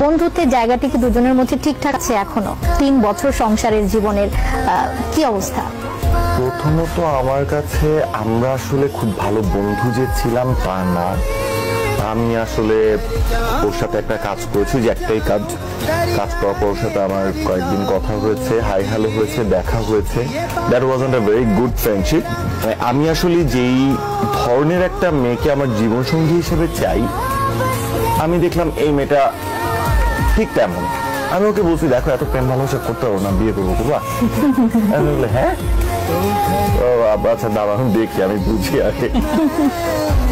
বন্ধুত্বের জায়গাটি কি দুজনের মধ্যে ঠিকঠাক আছে এখনো 3 বছর সংসারের জীবনের কি অবস্থা? প্রথমত আমার কাছে আমরা আসলে খুব ভালো বন্ধু যে ছিলাম তা না। আমি আসলে ওর সাথে একটা কাজ করেছি, যে একটাই কাজ করার পর ওর সাথে আমার কয়েকদিন কথা হয়েছে, হাই হ্যালো হয়েছে, দেখা হয়েছে। That wasn't a very good friendship. আমি আসলে যেই ধরনের একটা মেয়েকে আমার জীবনসঙ্গী হিসেবে চাই, আমি দেখলাম এই মেয়েটা ঠিক তেমন। আমি ওকে বলছি, দেখো এত প্রেম ভালোবাসা করতে পারবো না, বিয়ে করবো করবা? আমি বললাম হ্যাঁ, আচ্ছা দাঁড়া আমি দেখি, আমি বুঝি আগে।